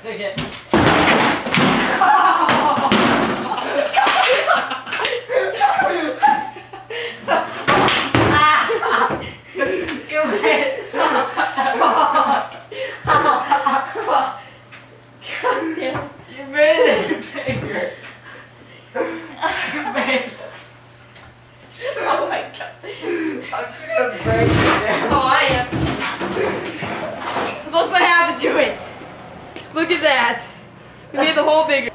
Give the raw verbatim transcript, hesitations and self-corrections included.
Take it. You made it bigger. You made it. Oh my god. I'm just gonna break it down. Oh, I am. Look what happened to it. Look at that. We made the hole bigger.